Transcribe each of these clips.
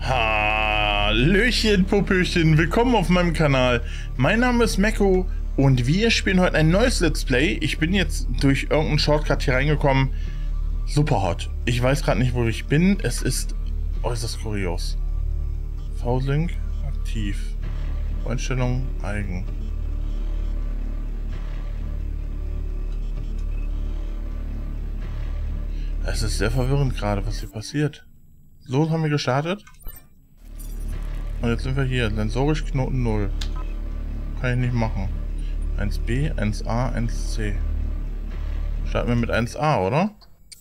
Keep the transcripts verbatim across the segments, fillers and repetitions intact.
Hallöchen, Popöchen, willkommen auf meinem Kanal. Mein Name ist Mecko und wir spielen heute ein neues Let's Play. Ich bin jetzt durch irgendeinen Shortcut hier reingekommen. Super hot. Ich weiß gerade nicht, wo ich bin. Es ist äußerst kurios. V-Sync aktiv. Einstellung eigen. Es ist sehr verwirrend gerade, was hier passiert. So haben wir gestartet. Und jetzt sind wir hier. Sensorisch Knoten null. Kann ich nicht machen. eins b, eins a, eins c. Starten wir mit eins a, oder?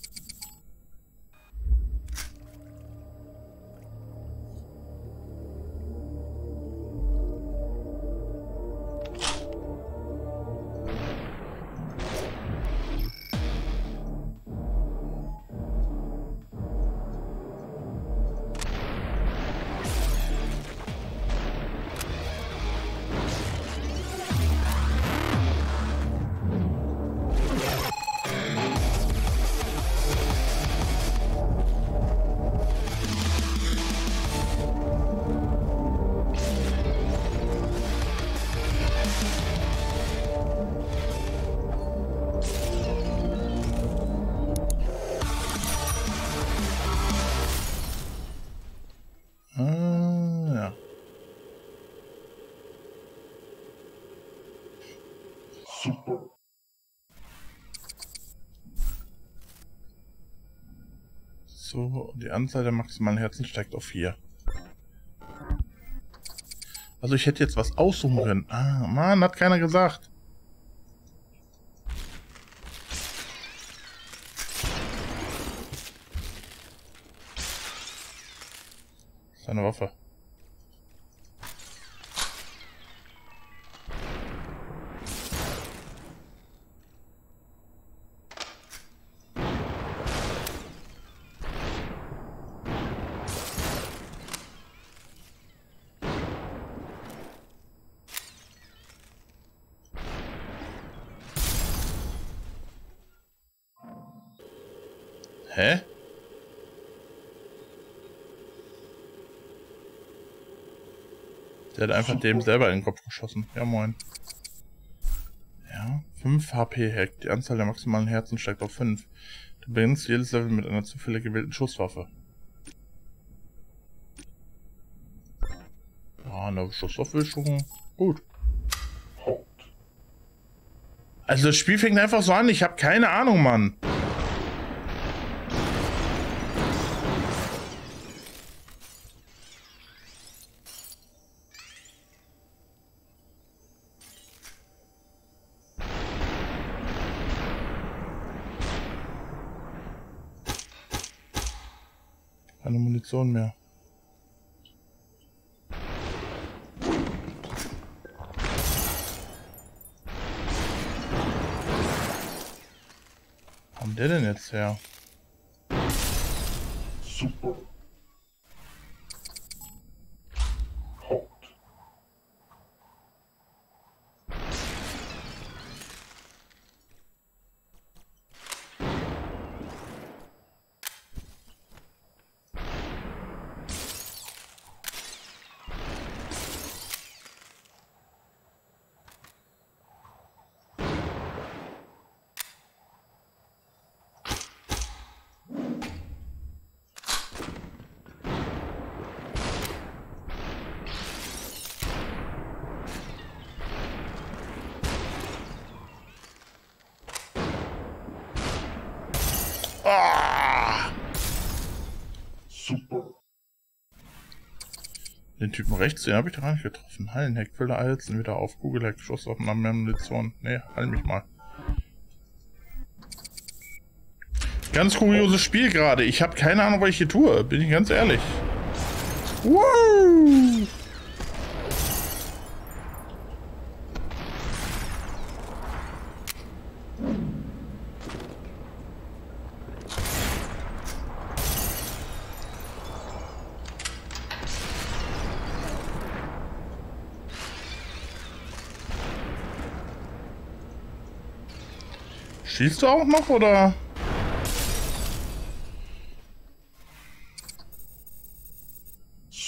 Super. So, die Anzahl der maximalen Herzen steigt auf vier. Also ich hätte jetzt was aussuchen können. Ah, Mann, hat keiner gesagt. Das ist eine Waffe. Hä? Der hat einfach dem selber in den Kopf geschossen. Ja, moin. Ja, fünf H P Hack. Die Anzahl der maximalen Herzen steigt auf fünf. Du beginnst jedes Level mit einer zufällig gewählten Schusswaffe. Ah, eine Schusswaffe ist schon gut. Also das Spiel fängt einfach so an. Ich habe keine Ahnung, Mann. Keine Munition mehr. Wo kommt der denn jetzt her? Super. Ah! Super. Den Typen rechts, den habe ich doch gar nicht getroffen. Hallenheck, Fülle Alzen, wieder auf. Kugelheck, Schuss auf mehr Munition. Ne, heil mich mal. Ganz kurioses Spiel gerade. Ich habe keine Ahnung, was ich hier tue. Bin ich ganz ehrlich. Wow! Schießt du auch noch, oder?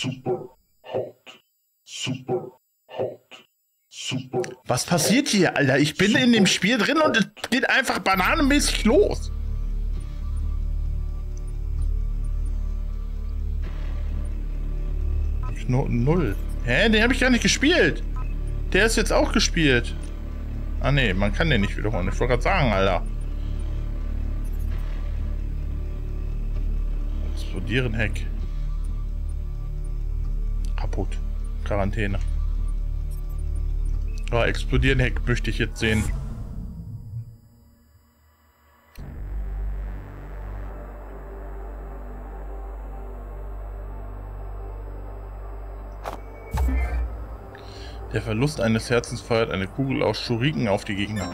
Super hot. Super hot. Super. Was passiert hier, Alter? Ich bin in dem Spiel drin und es geht einfach bananenmäßig los. Null. Hä? Den habe ich gar nicht gespielt. Der ist jetzt auch gespielt. Ah ne, man kann den nicht wiederholen. Ich wollte gerade sagen, Alter. Explodieren Heck. Kaputt. Quarantäne. Oh, explodieren Heck möchte ich jetzt sehen. Der Verlust eines Herzens feuert eine Kugel aus Schuriken auf die Gegner.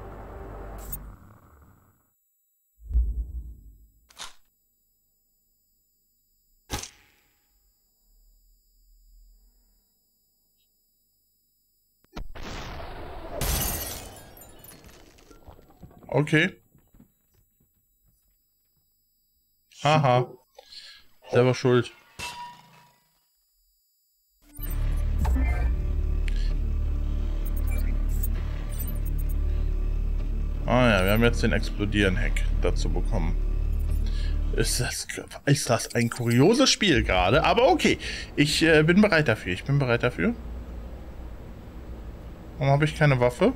Okay. Haha. Selber schuld. Ah ja, wir haben jetzt den Explodieren-Hack dazu bekommen. Ist das, ist das ein kurioses Spiel gerade? Aber okay, ich äh, bin bereit dafür. Ich bin bereit dafür. Warum habe ich keine Waffe?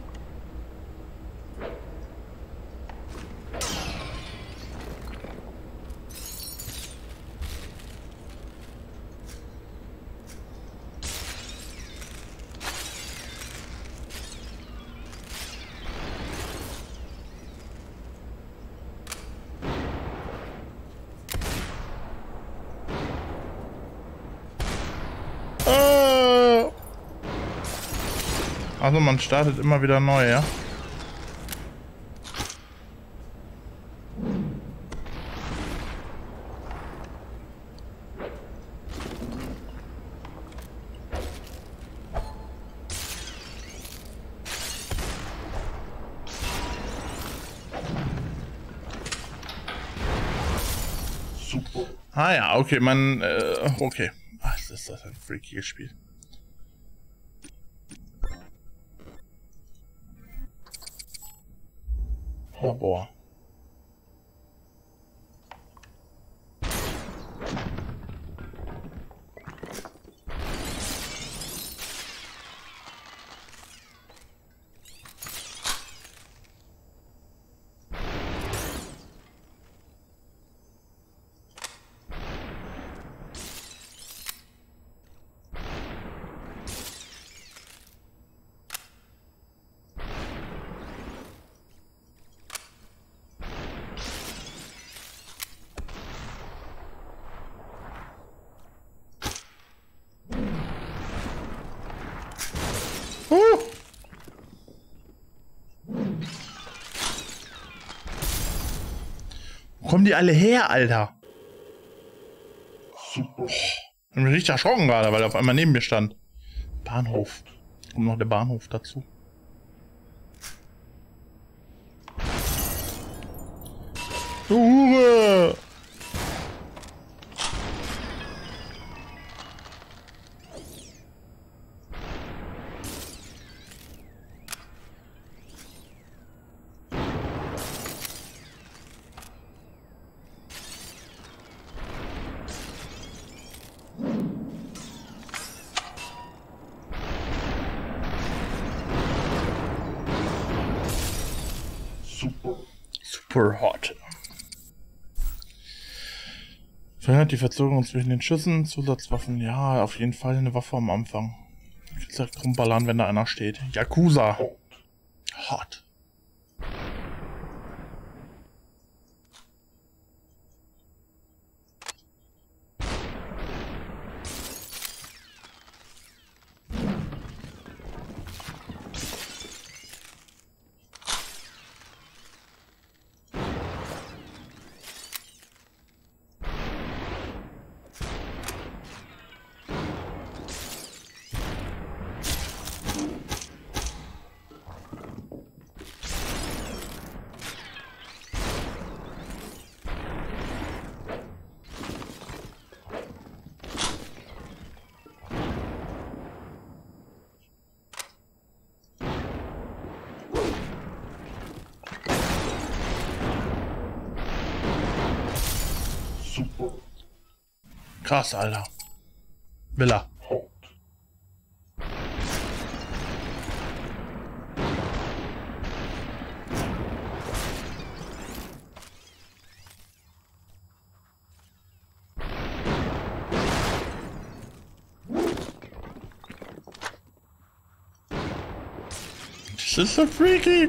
Also man startet immer wieder neu, ja? Super. Ah ja, okay, man, äh, okay. Ach, ist das ein freakiges Spiel. Labor. Wo kommen die alle her, Alter? Super. Ich bin richtig erschrocken gerade, weil er auf einmal neben mir stand. Bahnhof. Kommt noch der Bahnhof dazu. Du Hure! Super. Super hot. Verhindert die Verzögerung zwischen den Schüssen, Zusatzwaffen. Ja, auf jeden Fall eine Waffe am Anfang. Ich will direkt rumballern, wenn da einer steht. Yakuza. Hot. Super Krass, Alter. Villa. hot. Das ist so freaky.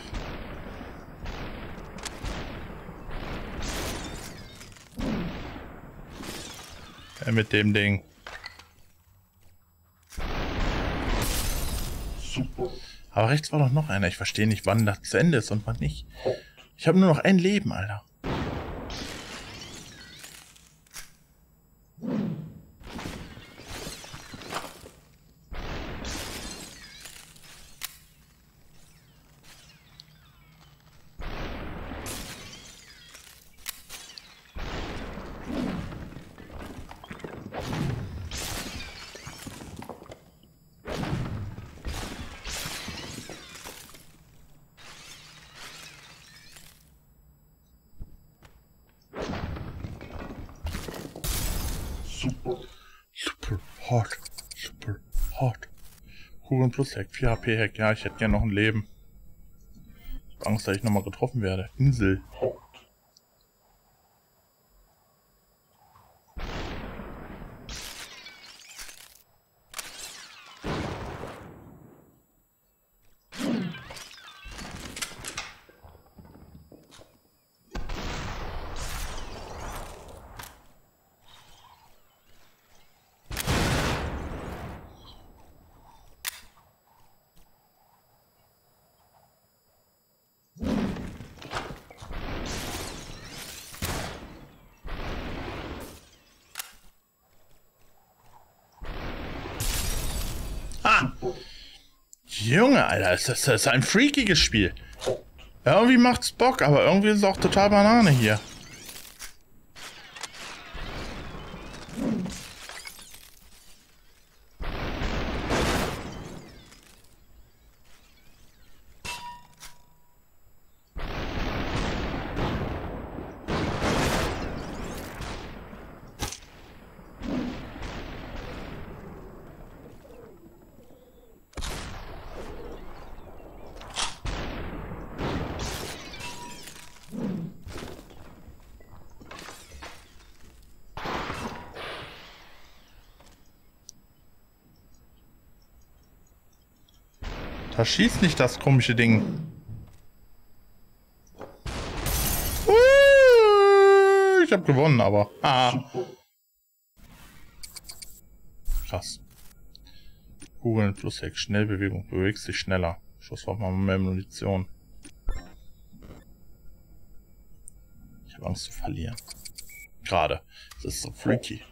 Ja, mit dem Ding. Super Aber rechts war doch noch einer. Ich verstehe nicht, wann das zu Ende ist und wann nicht. Ich habe nur noch ein Leben, Alter. Super Super hot. Super hot. Kugeln plus Hack. vier H P Hack. Ja, ich hätte gerne noch ein Leben. Ich habe Angst, dass ich nochmal getroffen werde. Insel. hot. Ah! Junge, Alter, das ist, das ist ein freakiges Spiel. Irgendwie macht's Bock, aber irgendwie ist es auch total Banane hier. Da schießt nicht das komische Ding. Uh, ich habe gewonnen, aber. Ah. Krass. Kugeln plus Heck. Schnellbewegung. Bewegst dich schneller. Schusswaffen haben mehr Munition. Ich habe Angst zu verlieren. Gerade. Das ist so freaky.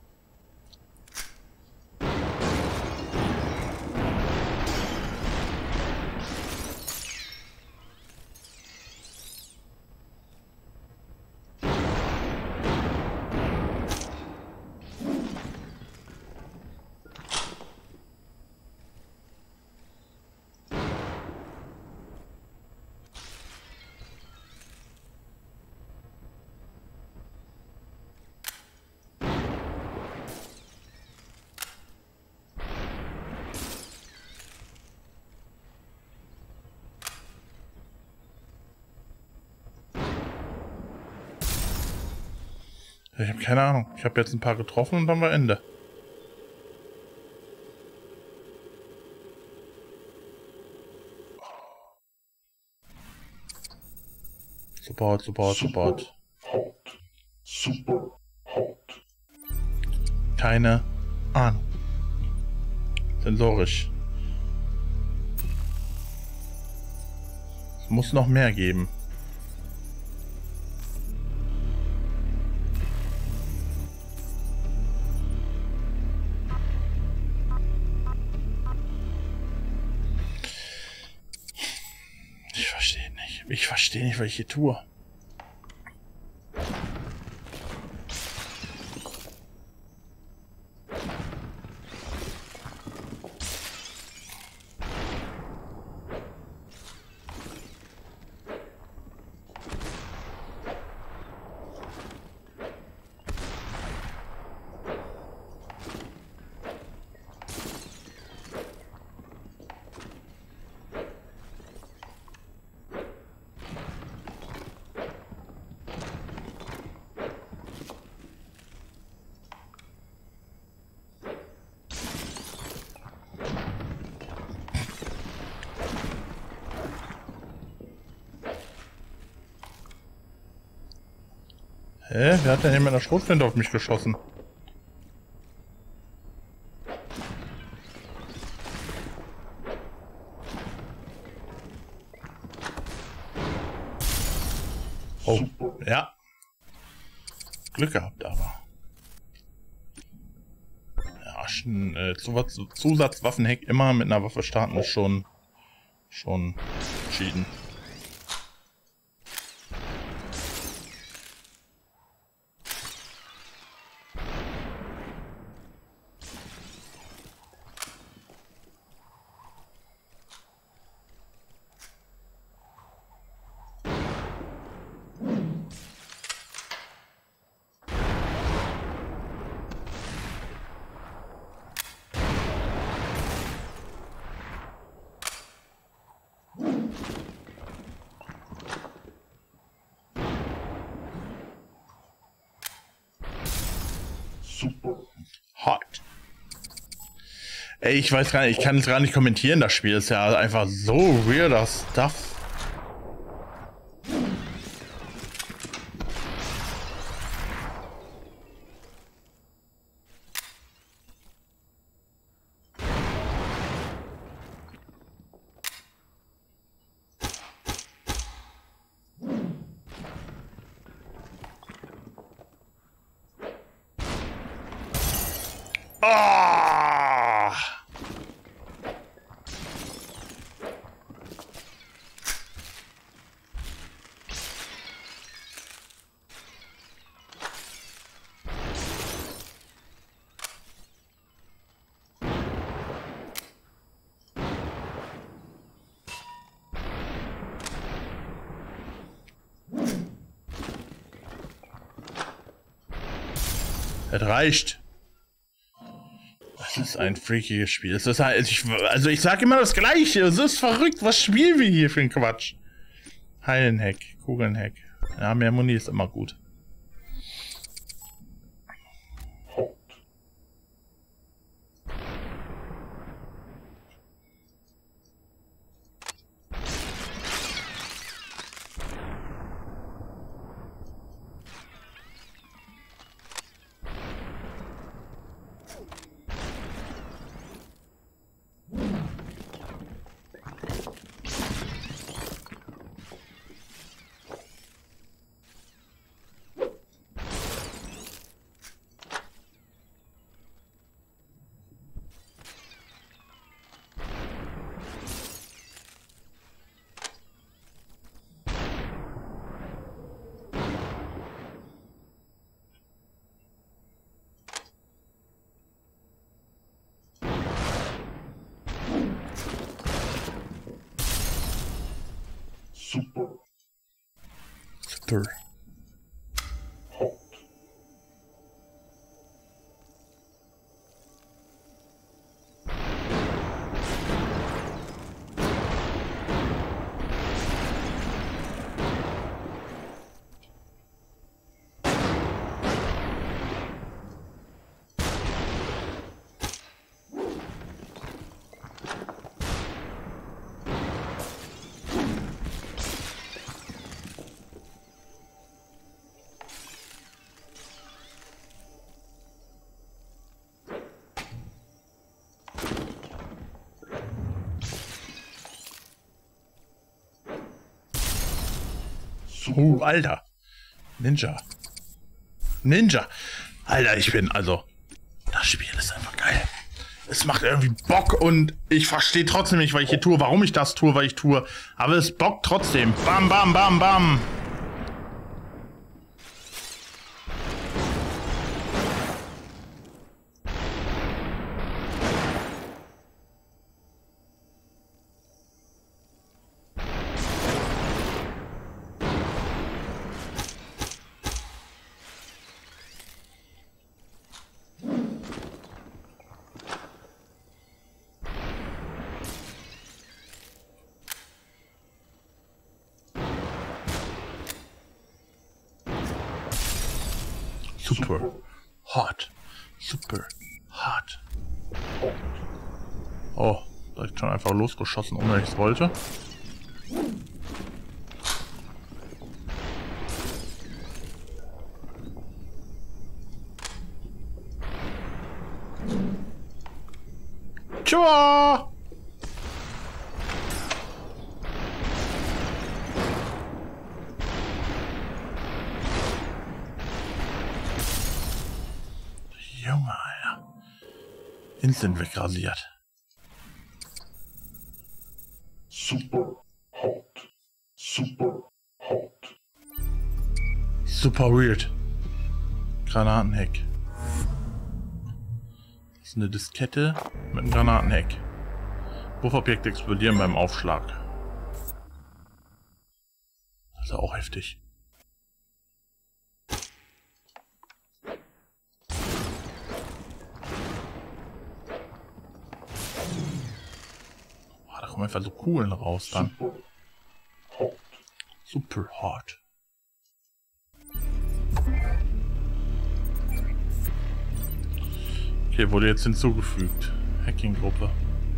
Ich habe keine Ahnung. Ich habe jetzt ein paar getroffen und dann war Ende. Support, Support, Support. hot. Super hot. Keine Ahnung. Sensorisch. Es muss noch mehr geben. Ich verstehe nicht. Ich verstehe nicht, was ich hier tue. Hä? Wer hat denn hier mit einer Schrotflinte auf mich geschossen? Oh, ja. Glück gehabt, aber. Ja, schon, äh, Zusatzwaffenhack immer mit einer Waffe starten ist schon, schon entschieden. Super. Hot. Ey, ich weiß gar nicht, ich kann es gar nicht kommentieren, das Spiel ist ja einfach so weirder Stuff. Ah! Es reicht. Das ist ein freakiges Spiel. Es ist halt, ich, also ich sag immer das Gleiche. Es ist verrückt. Was spielen wir hier für ein Quatsch? Heilenhack, Kugelnhack. Ja, mehr Muni ist immer gut. Super. Super. Hot. Oh, Alter. Ninja. Ninja. Alter, ich bin, also, das Spiel ist einfach geil. Es macht irgendwie Bock und ich verstehe trotzdem nicht, was ich hier tue, warum ich das tue, was ich tue. Aber es bockt trotzdem. Bam, bam, bam, bam. Super hot. Super hot. Oh, direkt schon einfach losgeschossen, ohne dass ich es wollte. Konnichiwa! Junge, Alter. Instant wegrasiert. Super hot. Super hot. Super weird. Granatenheck. Das ist eine Diskette mit einem Granatenheck. Wurfobjekte explodieren beim Aufschlag. Das ist auch heftig. Boah, da kommen einfach so Kugeln raus dann. Super hot. Super hot. Okay, wurde jetzt hinzugefügt. Hacking-Gruppe.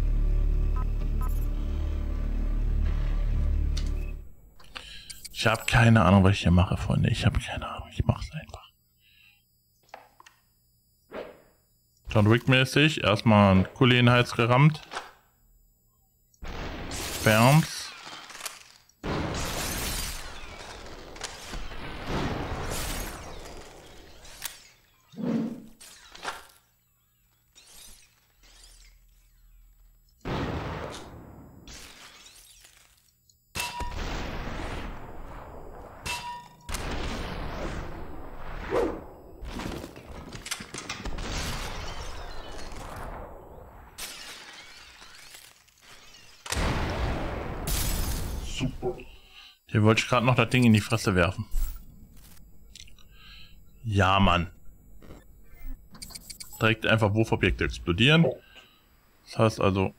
Ich habe keine Ahnung, was ich hier mache, Freunde. Ich habe keine Ahnung. Ich mache es einfach. John Wick-mäßig. Erstmal ein Kuli in den Hals gerammt. Bams. Super. Hier wollte ich gerade noch das Ding in die Fresse werfen. Ja, Mann. Direkt einfach Wurfobjekte explodieren. Das heißt also...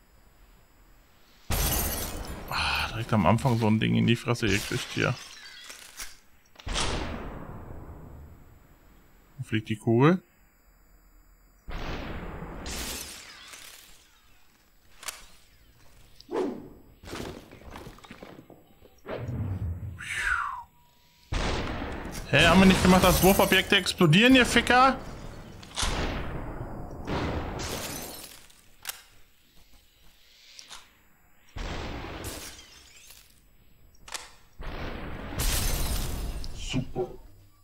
Ah, direkt am Anfang so ein Ding in die Fresse gekriegt hier. Wo fliegt die Kugel? Hä, hey, haben wir nicht gemacht, dass Wurfobjekte explodieren, ihr Ficker? Super.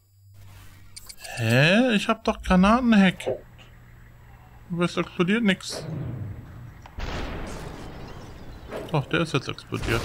Hä? Ich hab doch Granatenheck. Aber es explodiert nix. Doch, der ist jetzt explodiert.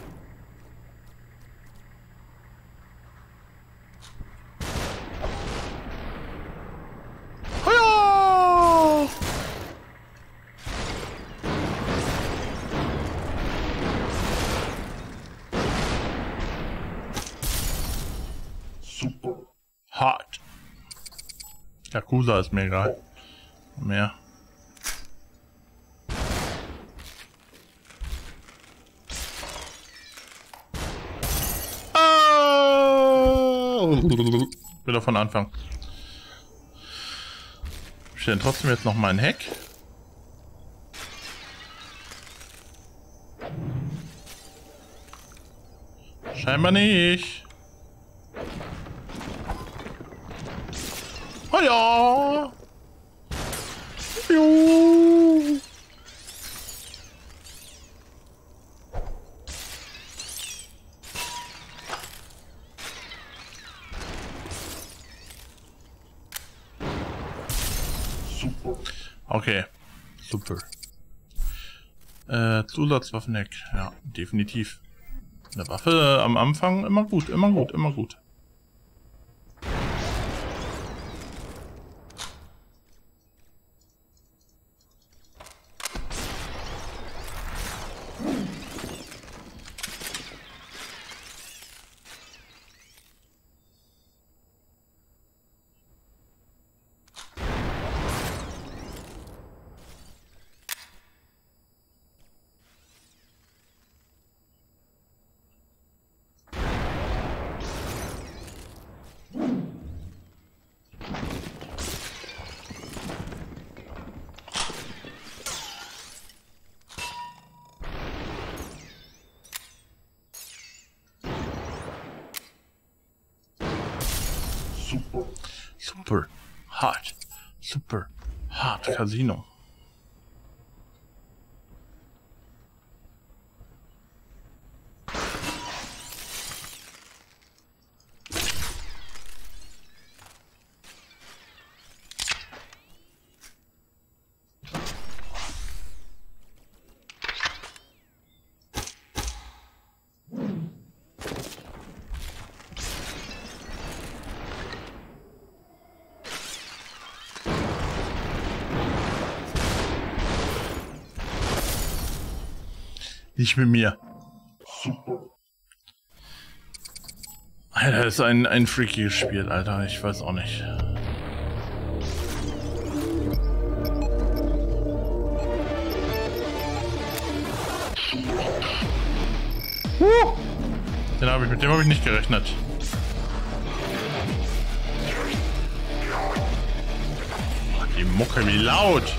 Super. Hart. Yakuza ist mir egal. Mehr. Oh! Wieder von Anfang. Ich stelle trotzdem jetzt noch mein Heck. Scheinbar nicht. Oh ja. Jo. Super. Okay. Super. Äh, Zusatzwaffenheck. Ja, definitiv. Eine Waffe am Anfang immer gut, immer gut, immer gut. Super. Super hot. Super hot Casino. Nicht mit mir. Super. Alter, das ist ein, ein freakiges Spiel, Alter. Ich weiß auch nicht. Uh, den hab ich, mit dem habe ich nicht gerechnet. Oh, die Mucke, wie laut!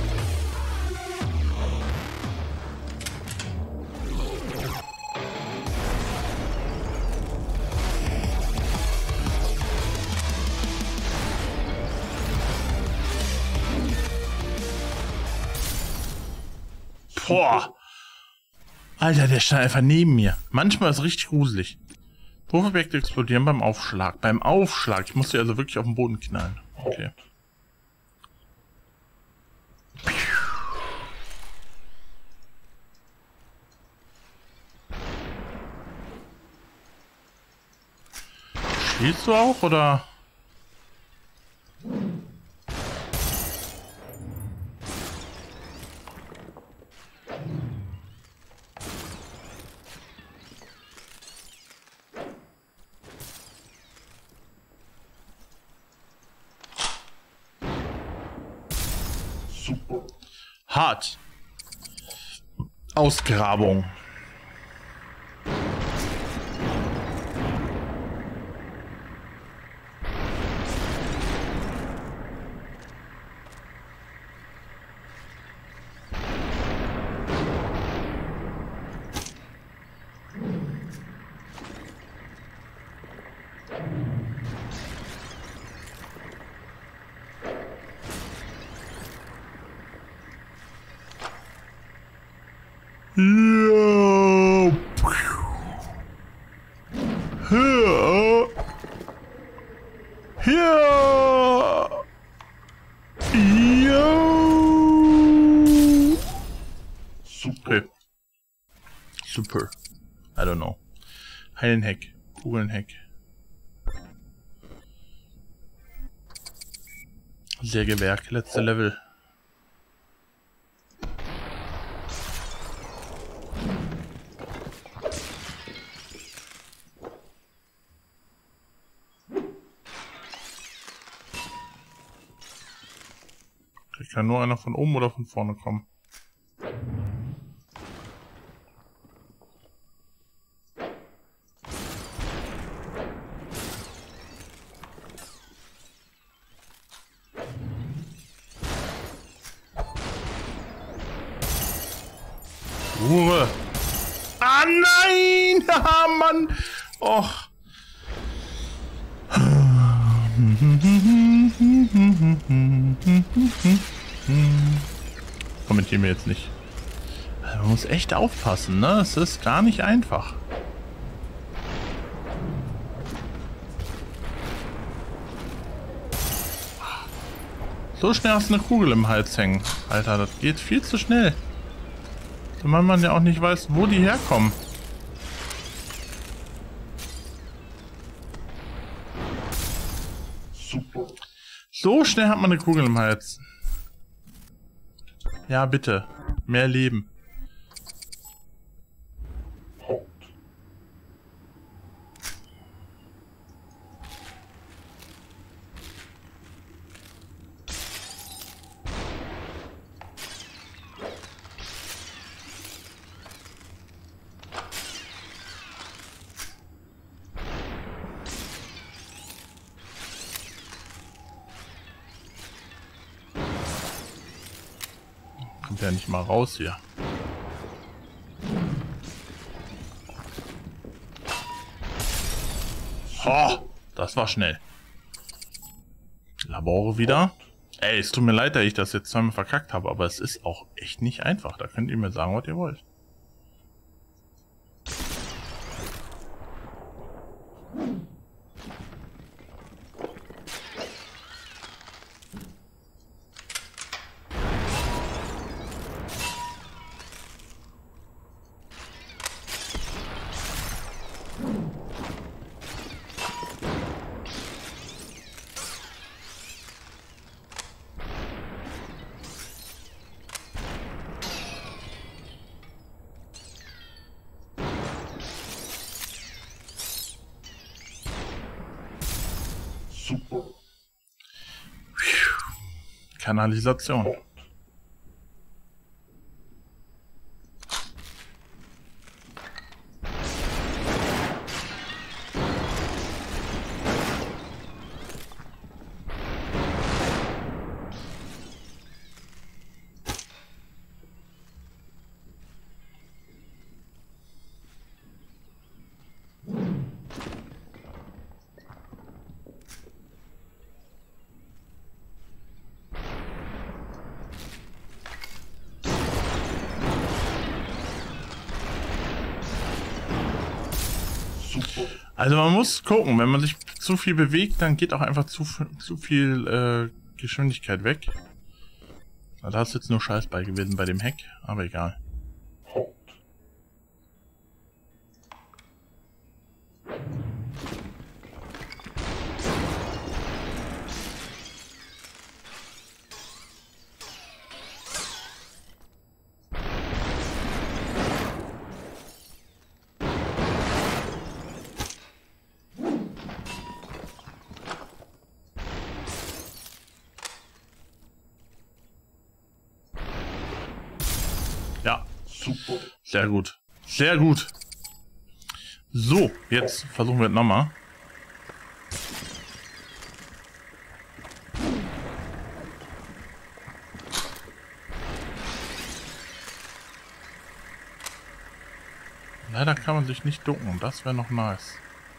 Boah! Alter, der stand einfach neben mir. Manchmal ist es richtig gruselig. Wurfobjekte explodieren beim Aufschlag. Beim Aufschlag. Ich muss die also wirklich auf den Boden knallen. Okay. Spielst du auch, oder? Super. Hart. Ausgrabung. Ja. Ja. Ja. Ja. Super. Okay. Super. I don't know. Heilenheck. Kugelnheck. Sägewerk. Letzte Level. Kann nur einer von oben oder von vorne kommen. Ruhe! Ah nein! Haha, Mann! Och! Kommentieren wir jetzt nicht. Man muss echt aufpassen, ne? Es ist gar nicht einfach. So schnell hast du eine Kugel im Hals hängen. Alter, das geht viel zu schnell. Zumal man ja auch nicht weiß, wo die herkommen. Super. So schnell hat man eine Kugel im Hals. Ja, bitte. Mehr Leben. Hot. Kommt ja nicht mal raus hier. Oh, das war schnell. Labore wieder. Ey, es tut mir leid, dass ich das jetzt zweimal verkackt habe, aber es ist auch echt nicht einfach. Da könnt ihr mir sagen, was ihr wollt. Kanalisation. Also man muss gucken, wenn man sich zu viel bewegt, dann geht auch einfach zu, zu viel äh, Geschwindigkeit weg. Na, da ist jetzt nur Scheiß bei gewesen bei dem Heck, aber egal. Ja, super. Sehr gut. Sehr gut. So, jetzt versuchen wir es nochmal. Leider kann man sich nicht ducken. Das wäre noch nice.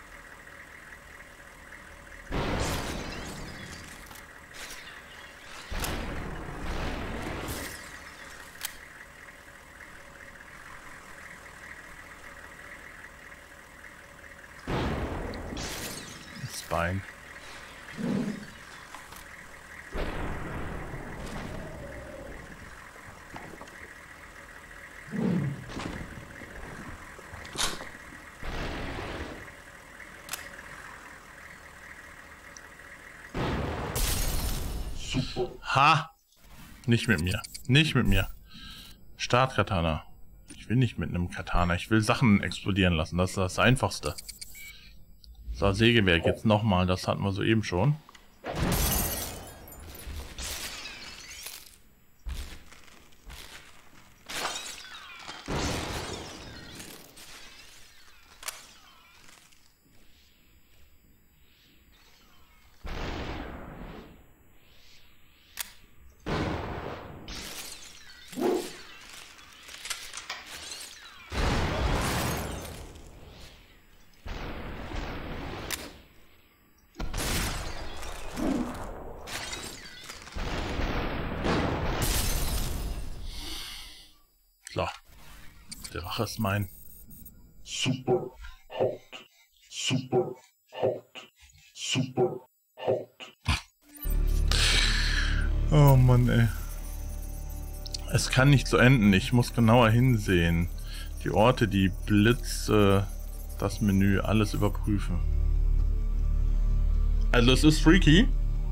Bein. Super. Ha! Nicht mit mir. Nicht mit mir. Startkatana. Ich will nicht mit einem Katana. Ich will Sachen explodieren lassen. Das ist das Einfachste. So, Sägewerk jetzt nochmal, das hatten wir soeben schon. So. Der Drache ist mein. Super hot. Super hot. Super hot. Oh Mann, ey. Es kann nicht so enden. Ich muss genauer hinsehen. Die Orte, die Blitze, das Menü, alles überprüfen. Also es ist freaky.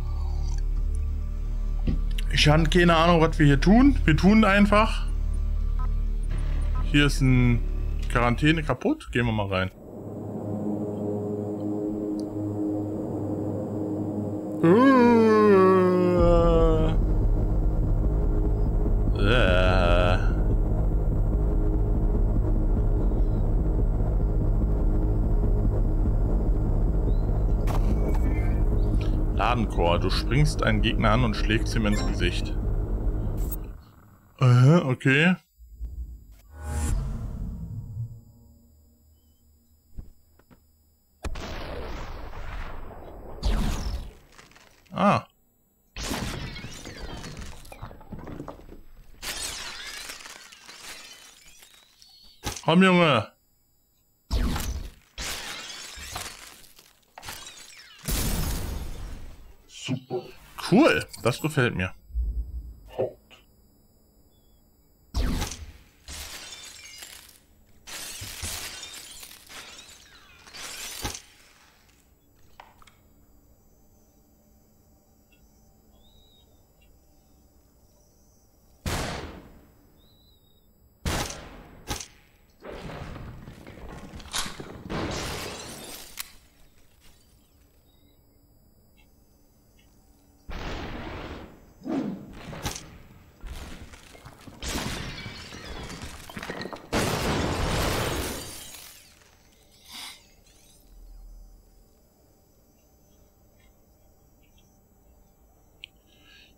Ich habe keine Ahnung, was wir hier tun. Wir tun einfach. Hier ist ein Quarantäne kaputt. Gehen wir mal rein. Ladenchor. Du springst einen Gegner an und schlägst ihm ins Gesicht. Äh, okay. Ah. Komm, Junge. Super. Cool. Das gefällt mir. Hot.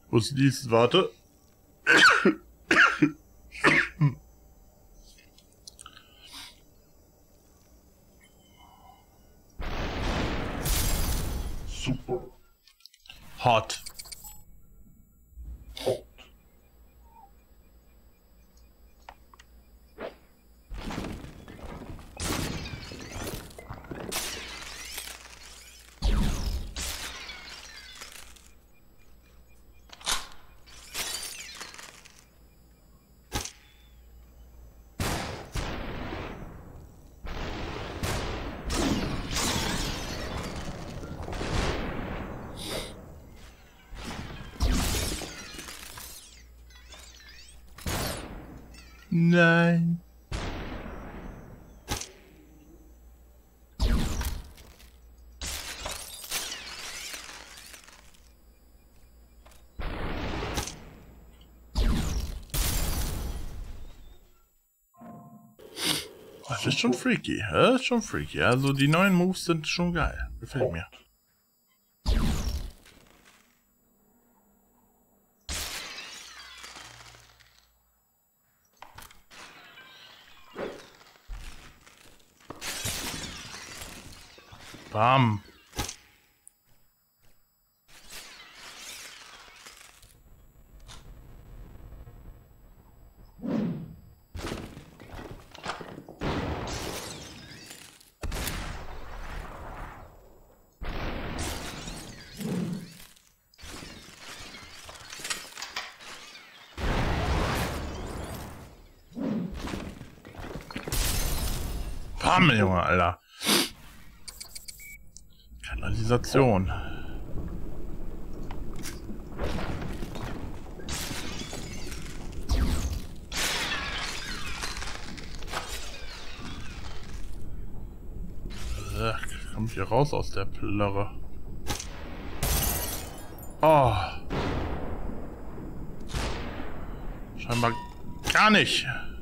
Wo ist dies? Warte. Super. Hot. Hot. Nein. Das ist schon freaky. Das ist schon freaky. Also die neuen Moves sind schon geil. Gefällt mir. Bam. Bam, Junge, Alter. Kanalisation. Ach, kommt hier raus aus der Plörre. Oh. Scheinbar gar nicht.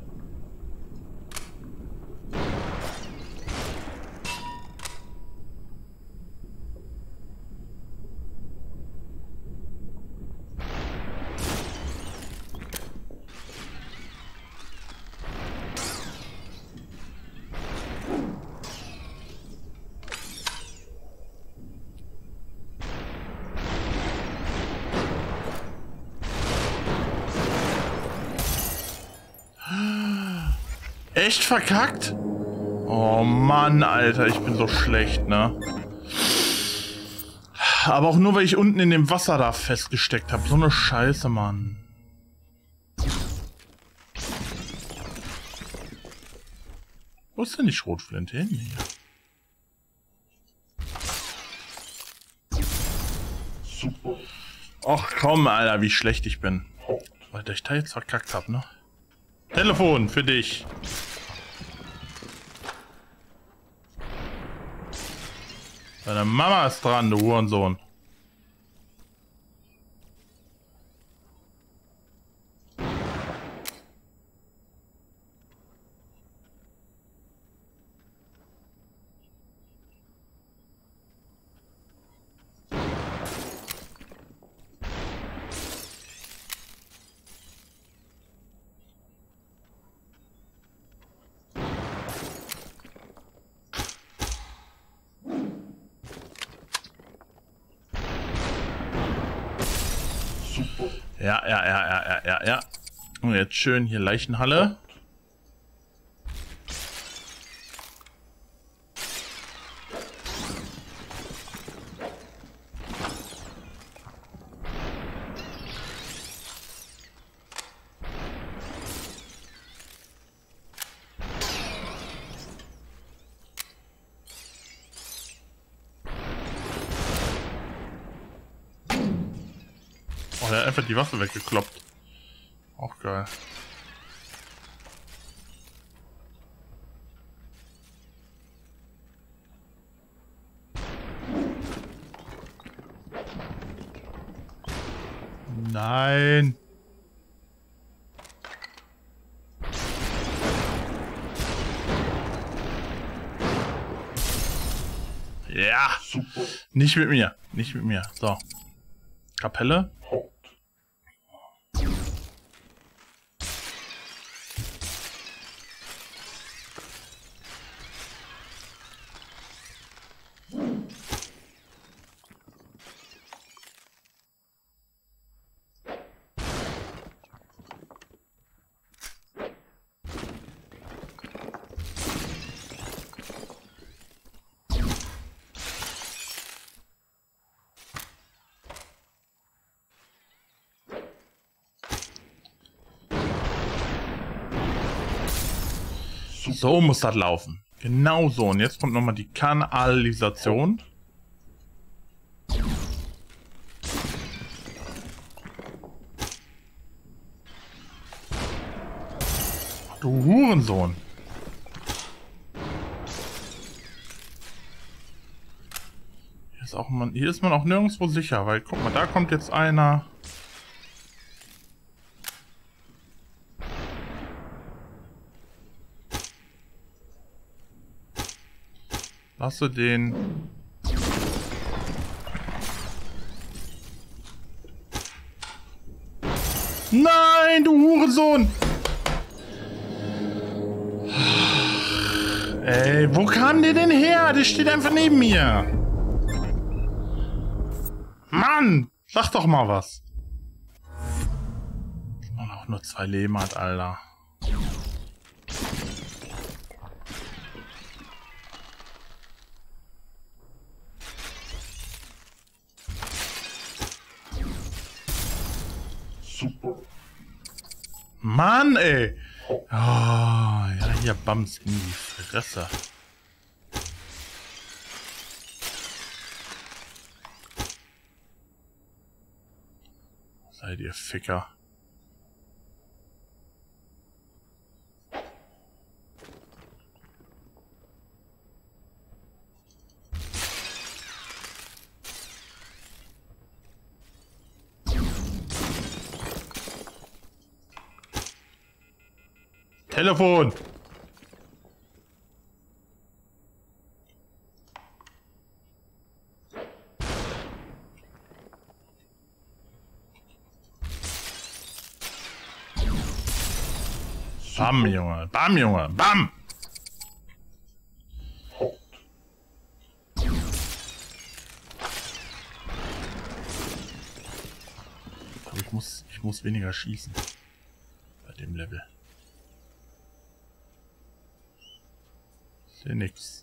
Echt verkackt? Oh Mann, Alter, ich bin so schlecht, ne? Aber auch nur, weil ich unten in dem Wasser da festgesteckt habe. So eine Scheiße, Mann. Wo ist denn die Schrotflinte hin hier? Super. Ach komm, Alter, wie schlecht ich bin. Weil ich da jetzt verkackt habe, ne? Telefon für dich. Deine Mama ist dran, du Hurensohn. Ja, ja, ja, ja, ja, ja, ja. Und jetzt schön hier Leichenhalle. Oh, der hat einfach die Waffe weggekloppt. Auch geil. Nein. Ja. Super. Nicht mit mir. Nicht mit mir. So. Kapelle. Hot. So muss das laufen. Genau so. Und jetzt kommt nochmal die Kanalisation. Du Hurensohn. Hier ist, auch man, hier ist man auch nirgendwo sicher, weil guck mal, da kommt jetzt einer. Lasse den. Nein, du Hurensohn! Ey, wo kam der denn her? Der steht einfach neben mir. Mann, sag doch mal was. Man auch nur zwei Leben hat, Alter. Super. Mann, ey. Oh, ja, hier Bams in die Fresse. Seid ihr Ficker. Telefon! Bam, Junge! Bam, Junge! Bam! Aber ich muss, ich muss weniger schießen. Bei dem Level. Ist ja nix.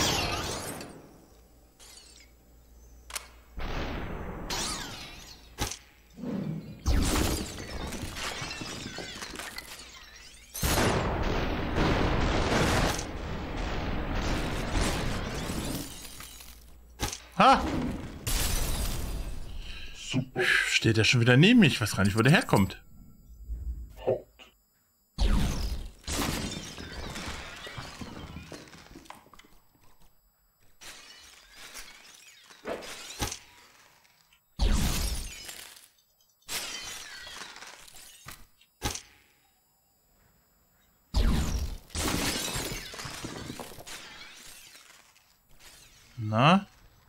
Ha! Super. Steht er schon wieder neben mich? Ich weiß gar nicht, wo der herkommt. Hot. Na?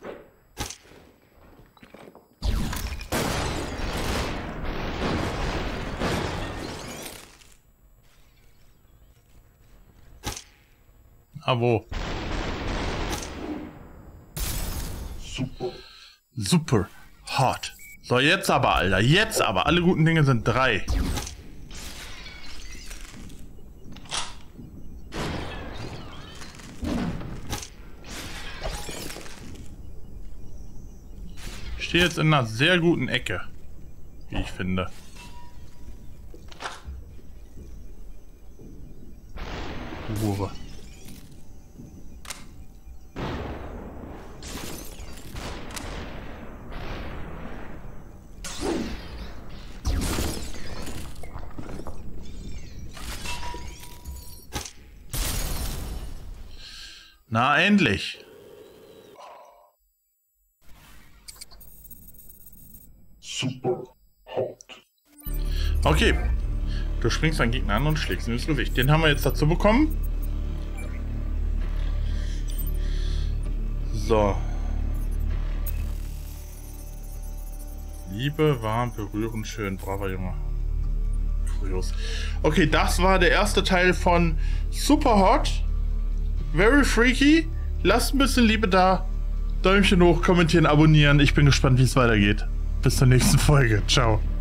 Ah, wo? Super. Super. Hot. So, jetzt aber, Alter. Jetzt aber. Alle guten Dinge sind drei. Ich stehe jetzt in einer sehr guten Ecke. Wie ich finde. Du Hure. Na, endlich. Super. Hot. Okay. Du springst einen Gegner an und schlägst ihn ins Gewicht. Den haben wir jetzt dazu bekommen. So. Liebe, warm, berührend, schön. Braver Junge. Kurios. Okay, das war der erste Teil von Super Hot. Very freaky. Lasst ein bisschen Liebe da. Däumchen hoch, kommentieren, abonnieren. Ich bin gespannt, wie es weitergeht. Bis zur nächsten Folge. Ciao.